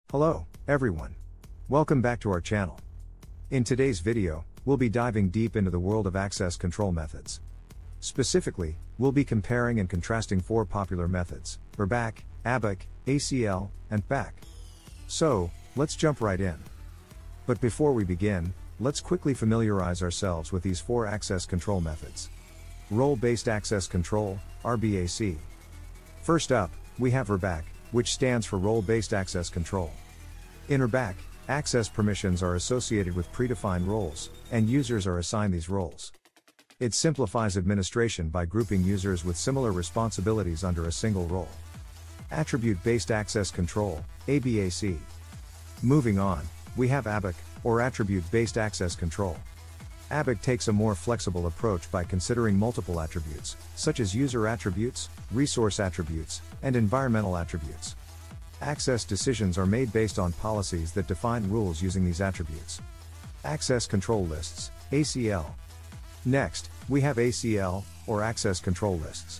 Hello, everyone. Welcome back to our channel. In today's video, we'll be diving deep into the world of access control methods. Specifically, we'll be comparing and contrasting four popular methods: RBAC, ABAC, ACL, and PBAC. So, let's jump right in. But before we begin, let's quickly familiarize ourselves with these four access control methods. Role-based access control, RBAC. First up, we have RBAC, which stands for Role-Based Access Control. In RBAC, access permissions are associated with predefined roles, and users are assigned these roles. It simplifies administration by grouping users with similar responsibilities under a single role. Attribute-Based Access Control, ABAC. Moving on, we have ABAC, or Attribute-Based Access Control. ABAC takes a more flexible approach by considering multiple attributes, such as user attributes, resource attributes, and environmental attributes. Access decisions are made based on policies that define rules using these attributes. Access Control Lists, ACL. Next, we have ACL, or Access Control Lists.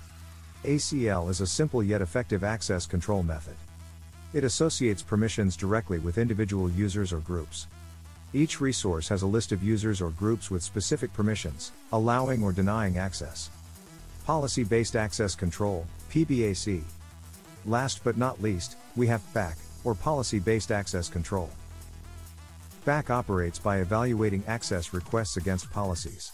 ACL is a simple yet effective access control method. It associates permissions directly with individual users or groups. Each resource has a list of users or groups with specific permissions, allowing or denying access. Policy-Based Access Control, PBAC. Last but not least, we have PBAC, or Policy-Based Access Control. PBAC operates by evaluating access requests against policies.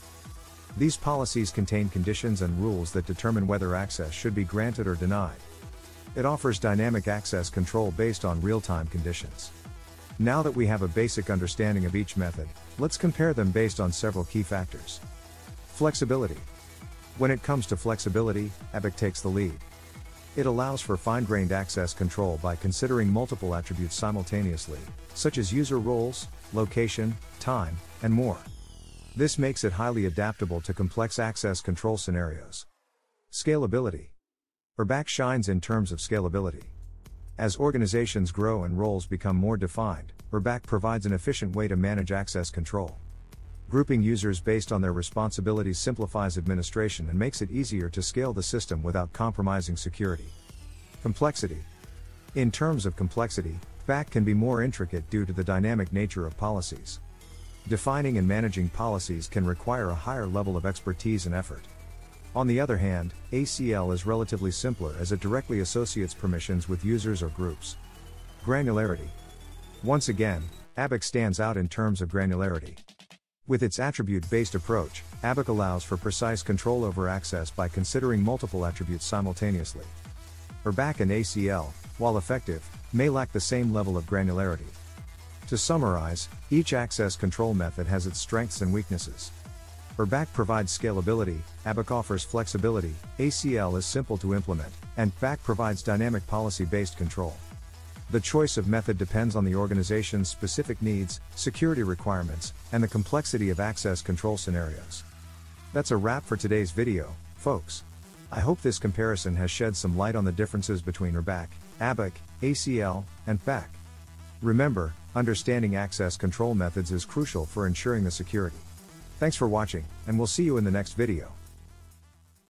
These policies contain conditions and rules that determine whether access should be granted or denied. It offers dynamic access control based on real-time conditions. Now that we have a basic understanding of each method, let's compare them based on several key factors. Flexibility. When it comes to flexibility, ABAC takes the lead. It allows for fine-grained access control by considering multiple attributes simultaneously, such as user roles, location, time, and more. This makes it highly adaptable to complex access control scenarios. Scalability. RBAC shines in terms of scalability. As organizations grow and roles become more defined, RBAC provides an efficient way to manage access control. Grouping users based on their responsibilities simplifies administration and makes it easier to scale the system without compromising security. Complexity. In terms of complexity, RBAC can be more intricate due to the dynamic nature of policies. Defining and managing policies can require a higher level of expertise and effort. On the other hand, ACL is relatively simpler as it directly associates permissions with users or groups. Granularity. Once again, ABAC stands out in terms of granularity. With its attribute-based approach, ABAC allows for precise control over access by considering multiple attributes simultaneously. RBAC and ACL, while effective, may lack the same level of granularity. To summarize, each access control method has its strengths and weaknesses. RBAC provides scalability, ABAC offers flexibility, ACL is simple to implement, and PBAC provides dynamic policy-based control. The choice of method depends on the organization's specific needs, security requirements, and the complexity of access control scenarios. That's a wrap for today's video, folks. I hope this comparison has shed some light on the differences between RBAC, ABAC, ACL, and PBAC. Remember, understanding access control methods is crucial for ensuring the security. Thanks for watching, and we'll see you in the next video.